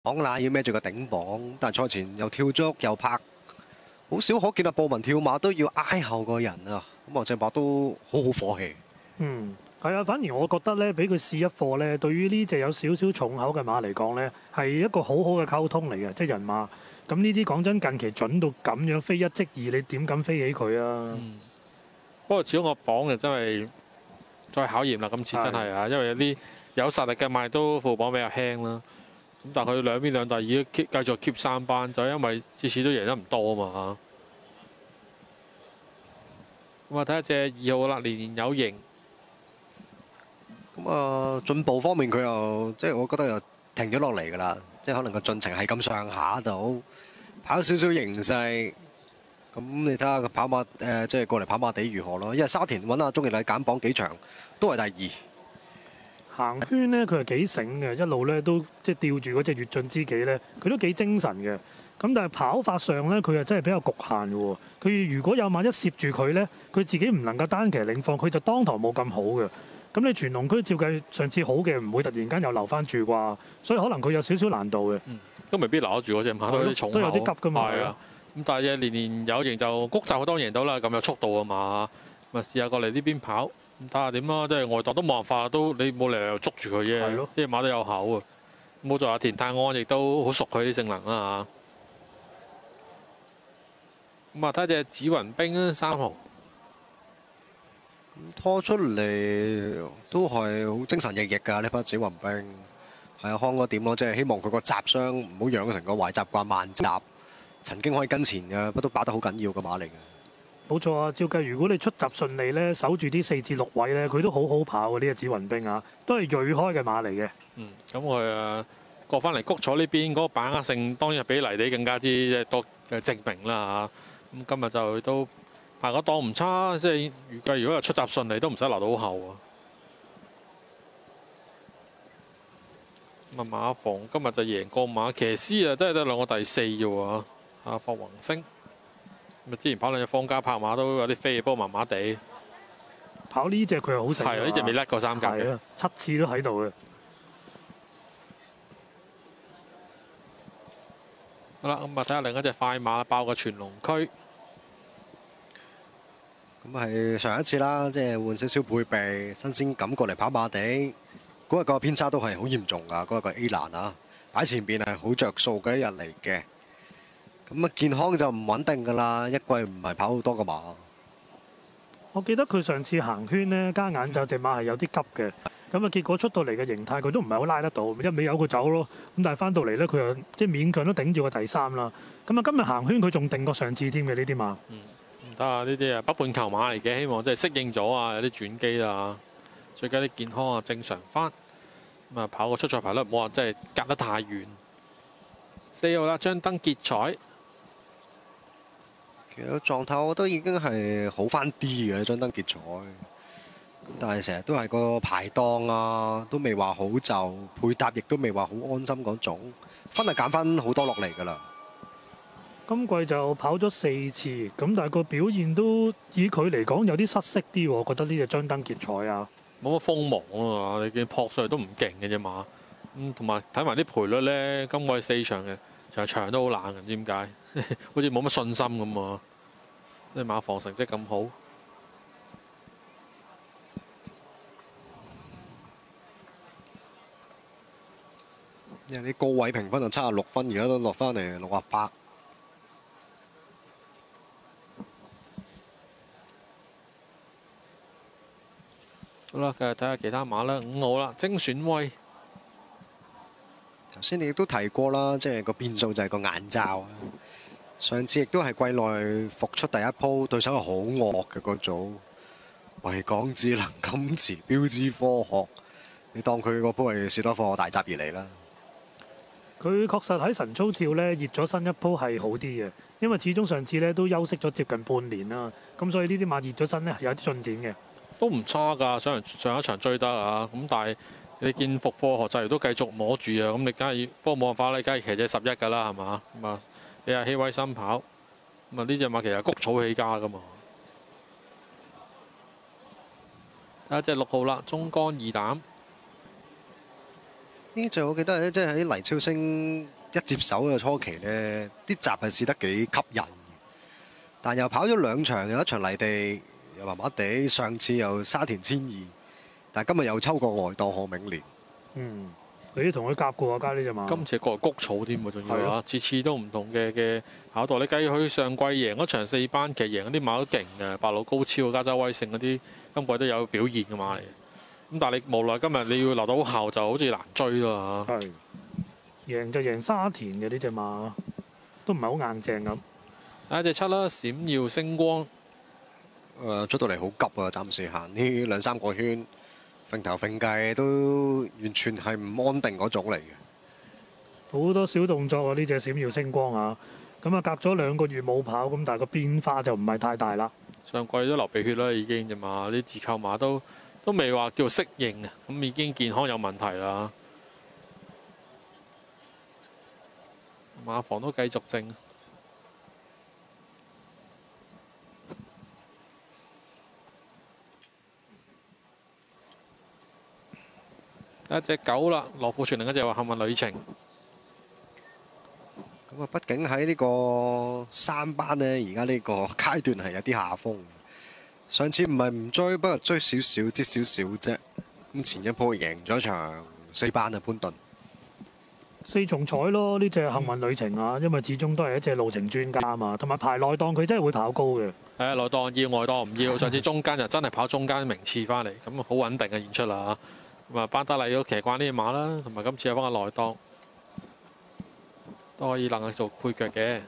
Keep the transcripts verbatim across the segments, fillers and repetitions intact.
榜啦，要孭住個頂榜，但係賽前又跳足又拍，好少可見啊！布文跳馬都要挨後個人啊！咁黃正博都好好火氣。 嗯，係啊，反而我覺得咧，俾佢試一課咧，對於呢隻有少少重口嘅馬嚟講咧，係一個好好嘅溝通嚟嘅，即係人馬。咁呢啲講真，近期準到咁樣飛一即二，你點敢飛起佢啊？ 嗯。不過始終個榜就真係再考驗啦，今次真係啊，因為有啲有實力嘅馬都副榜比較輕啦。咁但係佢兩邊兩大已經 keep 繼續 keep 三班，就因為次次都贏得唔多啊嘛嚇。咁啊睇下隻二號啦，年年有型。 咁啊進步方面佢又即係我覺得又停咗落嚟㗎啦，即係可能個進程係咁上下度，跑少少形勢。咁你睇下個跑馬誒、呃，即係過嚟跑馬地如何咯？因為沙田揾阿鍾易禮減磅幾場都係第二。 行圈咧，佢係幾醒嘅，一路咧都即係吊住嗰隻越進之己咧，佢都幾精神嘅。咁但係跑法上咧，佢又真係比較局限嘅喎。佢如果有馬一攝住佢咧，佢自己唔能夠單騎領放，佢就當堂冇咁好嘅。咁你全龍區照計上次好嘅，唔會突然間又留翻住啩，所以可能佢有少少難度嘅。 嗯，都未必留得住嗰隻馬，都有啲重口， 都有啲急㗎嘛。 係啊。咁但係年年有型就谷就當贏到啦，咁有速度啊嘛。咁啊試下過嚟呢邊跑，咁睇下點啦。即係外檔都冇辦法，都你冇理由捉住佢啫。呢隻馬都有口啊。冇在阿田泰安亦都好熟佢啲性能啦嚇。咁啊睇下隻紫雲兵啊，三號拖出嚟都係好精神奕奕㗎呢匹紫雲兵。係啊，康嗰點咯，即係希望佢個閘商唔好養成個壞習慣慢閘。曾經可以跟前嘅，不都打得好緊要嘅馬嚟嘅。 冇錯啊，照計如果你出閘順利咧，守住啲四至六位咧，佢都好好跑嘅呢隻紫雲兵啊，都係鋭開嘅馬嚟嘅。 嗯，咁佢誒過翻嚟谷草呢邊嗰個把握性，當然比泥地更加之即係多嘅證明啦嚇。咁今日就都排個檔唔差，即係預計如果係出閘順利，都唔使留到後啊。咁啊馬房今日就贏過馬騎師啊，真係得兩個第四啫喎。啊，霍宏星咁啊！之前跑兩隻方家拍馬都有啲飛，不過麻麻地。 跑呢隻佢係好成。 係啊，呢隻未甩過三格嘅， 七次都喺度嘅。 好啦，咁啊睇下另一隻快馬爆個全龍區。 咁係上一次啦，即係換少少配備，新鮮感過嚟跑馬地。嗰日個偏差都係好嚴重㗎，嗰日個 A 欄啊，擺前邊係好着數嘅一日嚟嘅。咁啊，健康就唔穩定㗎啦，一季唔係跑好多個馬。 我記得佢上次行圈呢，加眼罩隻馬係有啲急嘅，咁啊結果出到嚟嘅形態佢都唔係好拉得到，一味由佢走咯。咁但係翻到嚟呢，佢又即係勉強都頂住個第三啦。咁啊今日行圈佢仲定過上次添嘅呢啲馬。 嗯，唔得啊！呢啲啊北半球馬嚟嘅，希望即係適應咗啊，有啲轉機啦。最緊啲健康啊正常翻。咁啊跑個出賽排率唔好話真係隔得太遠。四號啦，張燈結彩。 其實狀態我覺得已經係好翻啲嘅，張燈結彩。但係成日都係個排檔啊，都未話好就配搭，亦都未話好安心嗰種。分係減翻好多落嚟㗎啦。 今季就跑咗四次，咁但係個表現都以佢嚟講有啲失色啲喎，我覺得呢隻張燈結彩啊。冇乜鋒芒啊！你見撲上去都唔勁嘅隻馬。咁同埋睇埋啲賠率咧，今季四場嘅場場都好冷嘅，唔知點解，好似冇乜信心咁喎。啲馬房成績咁好， 因為啲高位評分就七十六分，而家都落翻嚟六十八。 好啦，繼續睇下其他馬啦。五號啦，精選威。 頭先你亦都提過啦，即係個變數就係個眼罩。上次亦都係季內復出第一鋪，對手係好惡嘅個組，維港智能、金池、標誌科學，你當佢個鋪係士多貨大閘而嚟啦。 佢確實喺神操跳咧熱咗新一鋪係好啲嘅，因為始終上次咧都休息咗接近半年啦，咁所以呢啲馬熱咗身咧係有啲進展嘅。 都唔差㗎，上上一場追得啊，咁但係你見復課學制都繼續摸住啊，咁你梗係不過冇辦法啦，你梗係騎隻十一㗎啦，係嘛？咁啊，你阿希威新跑，咁啊呢隻馬其實谷草起家㗎嘛。睇下隻六號啦，中竿二膽。 呢就我記得咧，即係喺黎超星一接手嘅初期呢，啲閘係試得幾吸引，但又跑咗兩場，有一場泥地又麻麻地，上次又沙田千二，但係今日又抽過外檔賀銘年。 嗯，你都同佢夾過啊，加呢隻馬。 今次過嚟谷草添喎，仲要係咯啊，次次都唔同嘅嘅跑道。你計佢上季贏嗰場四班，其實贏嗰啲馬都勁嘅，白鹿高超、加州威勝嗰啲，今季都有表現嘅馬嚟。咁但係你無奈今日你要留到後，就好似難追咯嚇。 係贏就贏沙田嘅呢隻馬，都唔係好硬淨咁。 第一隻七啦，閃耀星光。 誒出到嚟好急啊！暫時行呢兩三個圈，揈頭揈計都完全係唔安定嗰種嚟嘅。 好多小動作啊！呢隻閃耀星光啊，咁啊隔咗兩個月冇跑，咁但係個變化就唔係太大啦。 上季都流鼻血啦，已經啫嘛，啲自購馬都都未話叫適應啊，咁已經健康有問題啦。馬房都繼續正。一隻狗啦，羅富全另一隻話幸運旅程。 咁啊，畢竟喺呢個三班呢，而家呢個階段係有啲下風。上次唔係唔追，不過追少少，啲少少啫。咁前一鋪贏咗場四班啊，潘頓。 四重彩咯，呢隻幸運旅程啊，因為始終都係一隻路程專家啊嘛，同埋排內檔佢真係會跑高嘅。 係啊，內檔要，外檔唔要。上次中間就真係跑中間名次翻嚟，咁好穩定嘅演出啦。咁啊，班德麗都騎慣呢隻馬啦，同埋今次有翻個內檔，都可以能夠做配腳嘅。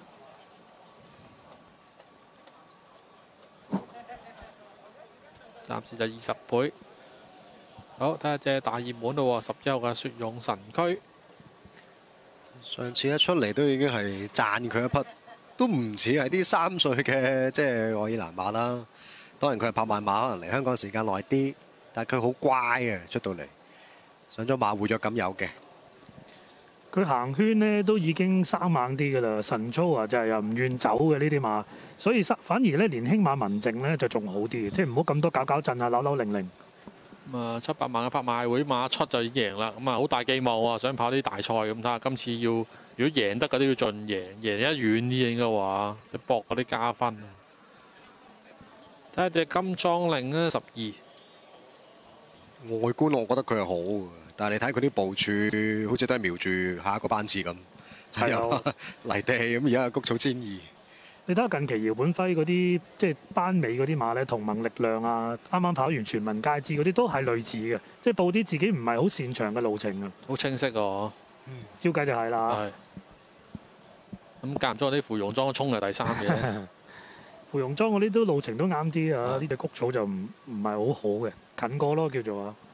暫時就二十倍。好，睇下隻大熱門咯喎，十一號嘅雪勇神區。 上次一出嚟都已經係讚佢一匹，都唔似係啲三歲嘅即係愛爾蘭馬啦。當然佢係拍賣馬，可能嚟香港時間耐啲，但係佢好乖嘅出到嚟，上咗馬活躍感有嘅。 佢行圈呢都已經生猛啲㗎啦，神操啊就係又唔願走嘅呢啲馬，所以反而咧年輕馬文靜咧就仲好啲，即係唔好咁多搞搞震啊、扭扭零零。 咁啊，七百萬嘅拍賣會馬出就已經贏啦，咁啊好大寄望啊，想跑啲大賽咁睇下，今次要如果贏得嗰啲要盡贏，贏一遠啲應該話，即搏嗰啲加分。睇下隻金裝令咧，十二外觀我覺得佢係好嘅，但係你睇佢啲部署，好似都係瞄住下一個班次咁。 係啊， 泥地咁而家谷草千二。 你睇下近期姚本輝嗰啲即係班尾嗰啲馬咧，同盟力量啊，啱啱跑完全民皆知嗰啲都係類似嘅，即係報啲自己唔係好擅長嘅路程啊。 好清晰喎。 照計就係啦。 係。咁間唔中啲芙蓉裝衝係第三嘅。 芙蓉裝嗰啲都路程都啱啲啊，呢隻谷草就唔唔係好好嘅，近過咯叫做啊。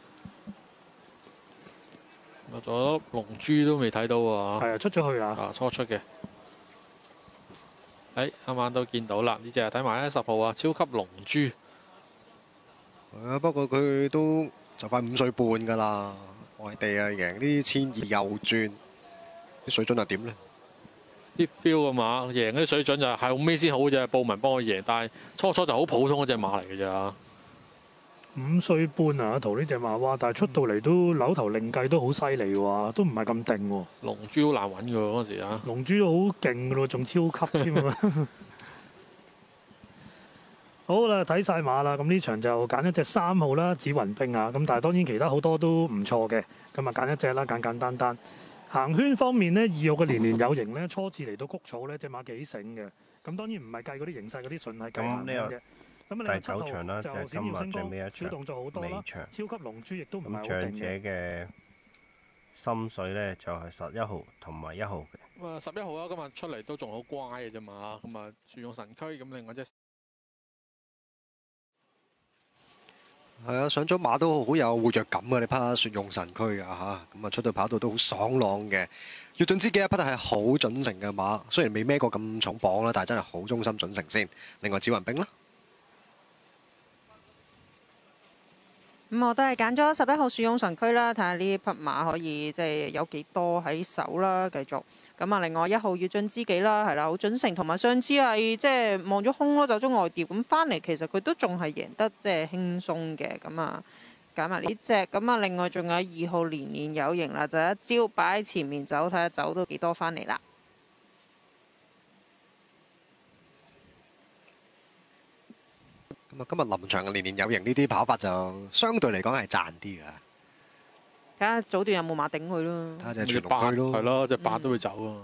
仲有龍珠都未睇到喎。 係啊，出咗去啊。 啊，初出嘅。誒，啱啱都見到啦，呢隻睇埋咧十號啊，超級龍珠。 係啊，不過佢都就快五歲半㗎啦，外地啊贏啲千二右轉，啲水準又點呢？ 啲 feel 嘅馬贏嗰啲水準就係後尾先好啫，報文幫佢贏，但係初初就好普通嗰隻馬嚟嘅咋。 五歲半啊，圖呢隻馬哇！但係出到嚟都扭頭另計都好犀利喎，都唔係咁定喎。 龍珠好難揾㗎喎嗰陣時啊。 龍珠都好勁㗎咯，仲超級添啊！好啦，睇晒馬啦，咁呢場就揀一隻三號啦，紫雲兵啊。咁但係當然其他好多都唔錯嘅，咁啊揀一隻啦，簡簡單單。行圈方面呢，二號嘅年年有型呢，初次嚟到谷草呢，隻馬幾醒嘅。咁當然唔係計嗰啲形勢嗰啲順係計行圈啫。咁啊， 第九場啦，就係今日最尾一場， 動作好多啦，超級龍珠亦都唔係好勁嘅。 咁長者嘅心水咧就係十一號同埋一號嘅。 咁啊，十一號啊，今日出嚟都仲好乖嘅啫嘛。咁啊，雪勇神區咁，另外隻係啊，上咗馬都好有活躍感啊！你匹雪勇神區啊嚇，咁啊出到跑道都好爽朗嘅。要準知幾一匹係好準成嘅馬，雖然未孭過咁重磅啦，但係真係好忠心準成先。另外紫雲兵啦。 咁我都係揀咗十一號雪勇神區啦，睇下呢匹馬可以即係有幾多喺手啦，繼續。咁啊，另外一號越進知己啦，係啦，好準成，同埋上次係即係望咗空咯，走咗外調，咁翻嚟其實佢都仲係贏得即係輕鬆嘅。咁啊， 揀埋呢只。咁啊，另外仲有二號年年有型啦，就一招擺喺前面走，睇下走到幾多翻嚟啦。 咁啊，今日臨場嘅年年有型呢啲跑法就相對嚟講係賺啲㗎。 睇下早段有冇馬頂佢咯。 睇下隻全龍八區咯， 係咯，隻八都會走啊。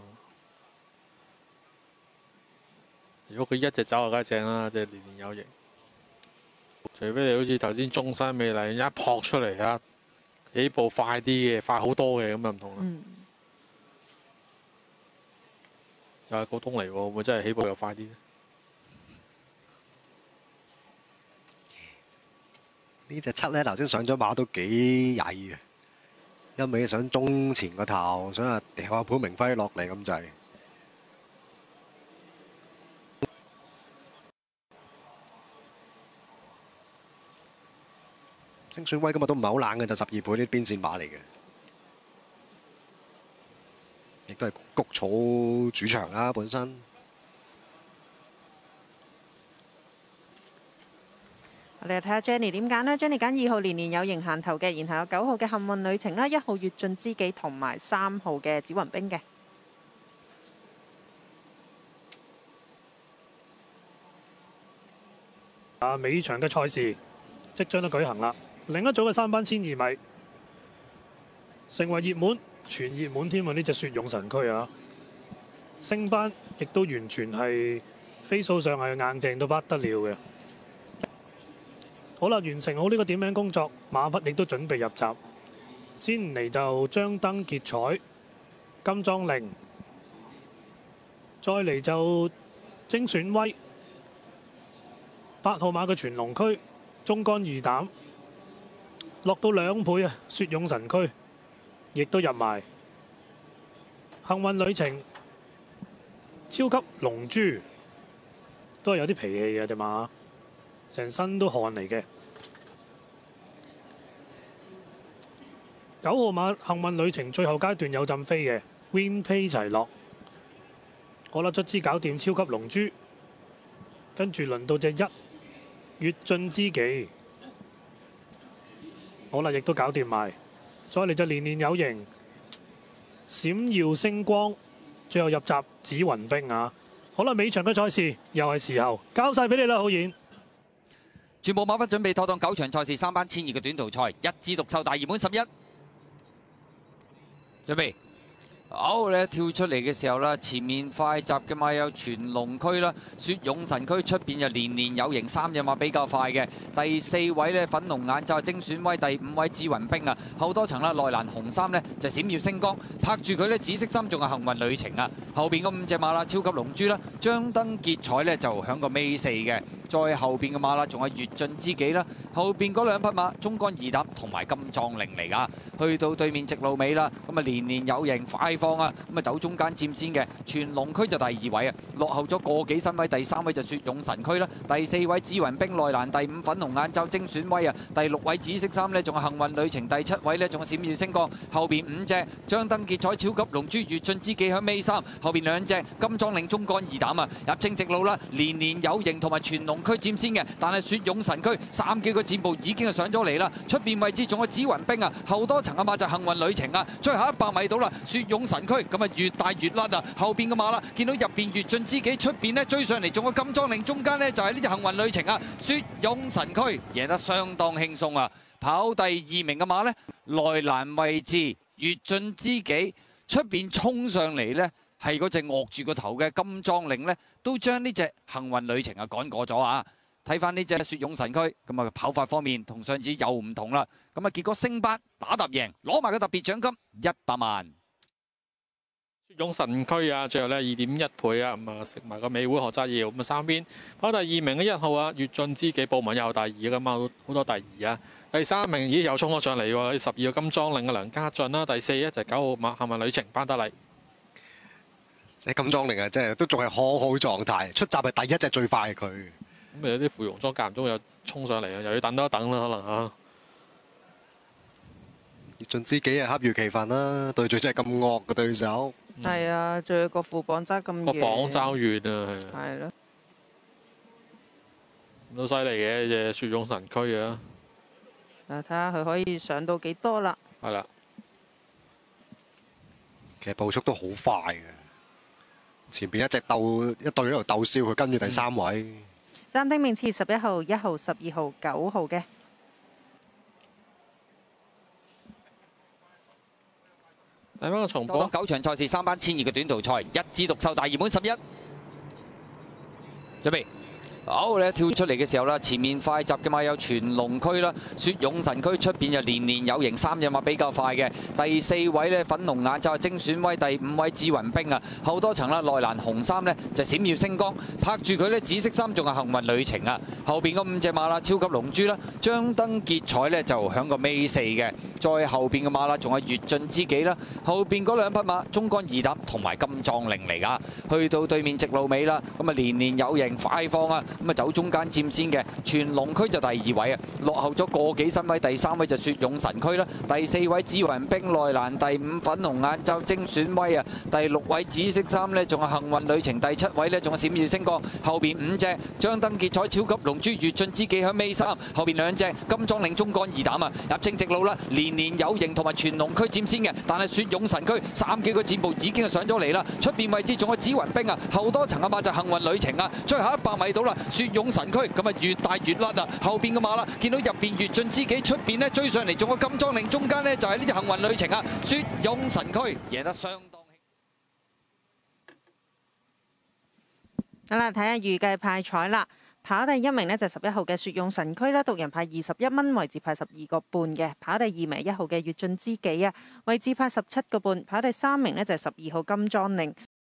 如果佢一隻走就梗係正啦，即係年年有型。除非你好似頭先中山美麗一撲出嚟啊，起步快啲嘅，快好多嘅咁就唔同啦。 嗯。 又係高東嚟喎，會唔會真係起步又快啲咧？ 呢隻七咧頭先上咗馬都幾曳嘅，一味想中前個頭，想啊掉下潘明輝落嚟咁滯。精選威今日都唔係好冷嘅，就十二倍啲邊線馬嚟嘅，亦都係谷草主場啦本身。 我哋睇下 Jenny 點揀呢？ Jenny 揀二號年年有型行頭嘅，然後有九號嘅幸運旅程啦，一號越盡知己同埋三號嘅紫雲兵嘅。 啊，尾場嘅賽事即將都舉行啦。另一組嘅三班千二米成為熱門，全熱門添啊！呢隻雪勇神區啊，升班亦都完全係飛數上係硬淨到不得了嘅。好啦，完成好呢個點名工作，馬匹亦都準備入閘。先嚟就張燈結彩、金裝令，再嚟就精選威。八號馬嘅全龍區中杆二膽落到兩倍啊！雪勇神區亦都入埋，幸運旅程、超級龍珠都係有啲脾氣嘅隻馬，成身都汗嚟嘅。九號馬幸運旅程最後階段有陣飛嘅 Win Pay 齊落，好啦，卒之搞掂超級龍珠，跟住輪到隻一。越盡知己，好啦，亦都搞掂埋。再嚟就年年有型，閃耀星光，最後入閘紫雲兵啊！好啦，尾場嘅賽事又係時候交晒俾你啦，浩然。 全部馬匹準備妥當九場賽事，三班千二嘅短途賽，一枝獨秀大熱門十一，準備。好咧，跳出嚟嘅時候啦，前面快閘嘅馬有全龍區啦、雪勇神區，出邊就年年有型，三隻馬比較快嘅。第四位呢，粉紅眼罩精選威，第五位紫雲兵啊，後多層啦，內欄紅衫呢，就閃耀星光，拍住佢呢，紫色衫仲有幸運旅程啊。後邊嗰五隻馬啦，超級龍珠啦，張燈結彩呢，就響個尾四嘅。再後邊嘅馬啦，仲有越盡知己啦，後邊嗰兩匹馬中杆二膽同埋金壯令嚟噶。去到對面直路尾啦，咁啊年年有型快放啊，咁啊走中間佔先嘅，全龍區就第二位啊，落後咗個幾身位，第三位就雪勇神區啦，第四位紫雲兵內欄，第五粉紅眼罩精選威啊，第六位紫色衫呢，仲有幸運旅程，第七位呢，仲有閃耀星光，後邊五隻張燈結彩超級龍珠越盡知己響尾三，後邊兩隻金裝令中杆二膽啊，入正直路啦，年年有型同埋全龍區佔先嘅，但係雪勇神區三幾個箭步已經係上咗嚟啦，出邊位置仲有紫雲兵啊，後多層嘅馬就幸運旅程啊，最後一百米到啦，雪勇神區咁啊越大越甩啊，後邊嘅馬啦，見到入邊越盡知己，出邊呢追上嚟仲有金裝令，中間呢就係呢隻幸運旅程啊，雪勇神區贏得相當輕鬆啊，跑第二名嘅馬呢，內欄位置越盡知己，出邊衝上嚟呢。係嗰隻惡住個頭嘅金裝令呢，都將呢隻幸運旅程啊趕過咗啊！睇翻呢隻雪勇神區，咁啊跑法方面同上次又唔同啦。咁啊結果升班打揼贏，攞埋個特別獎金一百萬。 雪勇神區啊，最後呢二點一倍啊，咁啊食埋個美會學揸要咁啊三邊跑第二名嘅一號啊，越盡知己報文又第二㗎嘛，好多第二啊。第三名咦又衝咗上嚟喎，十二個金裝令嘅梁家俊啦，第四呢就係九號馬幸運旅程班德利。 即係金裝令啊，即係都仲係好好狀態，出閘係第一隻最快佢。 咁有啲芙蓉裝間唔中又衝上嚟啊，又要等多一等啦，可能嚇。 越盡知己啊，恰如其分啦，對住真係咁惡嘅對手。 係啊，仲有個副榜揸咁遠。 個榜爭遠啊，係。 係咯。 都犀利嘅隻雪勇神區啊！ 誒，睇下佢可以上到幾多啦。 係啦， 其實步速都好快嘅，前邊一隻鬥一隊喺度鬥燒，佢跟住第三位。 暫定名次十一號、一號、十二號、九號嘅。 睇翻個重播。 九場賽事三班千二嘅短途賽，一枝獨秀大熱門十一，準備。好，你跳出嚟嘅時候啦，前面快閘嘅馬有全龍區啦，雪勇神區出邊就年年有型，三隻馬比較快嘅。第四位呢，粉紅眼就係精選威，第五位紫雲兵啊，後多層啦，內欄紅衫呢就閃耀星光，拍住佢呢紫色衫仲係幸運旅程啊。後邊嗰五隻馬啦，超級龍珠啦，張燈結彩呢就響個尾四嘅，再後邊嘅馬啦，仲係越進之己啦，後邊嗰兩匹馬中杆二膽同埋金壯鈴嚟㗎，去到對面直路尾啦，咁啊年年有型快放啊！咁啊走中間佔先嘅，全龍區就第二位啊，落後咗個幾身位，第三位就雪勇神區啦，第四位紫雲兵內欄，第五粉紅眼罩精選威啊，第六位紫色衫呢仲係幸運旅程，第七位呢仲係閃耀星光，後邊五隻張燈結彩超級龍珠越進之己響尾三，後邊兩隻金裝領中杆二膽啊，入正直路啦，年年有型同埋全龍區佔先嘅，但係雪勇神區三幾個箭步已經係上咗嚟啦，出邊位置仲有紫雲兵啊，後多層嘅馬就幸運旅程啊，最後一百米到啦。雪勇神區咁啊越大越甩啊！後邊嘅馬啦，見到入邊越進之己，出邊呢追上嚟，仲有金裝令，中間呢就係呢隻幸運旅程啊！雪勇神區贏得相當。 好啦，睇下預計派彩啦。跑第一名呢就十一號嘅雪勇神區啦，獨人派二十一蚊，位置派十二個半嘅。跑第二名一號嘅越進之己啊，位置派十七個半。跑第三名呢就係十二號金裝令。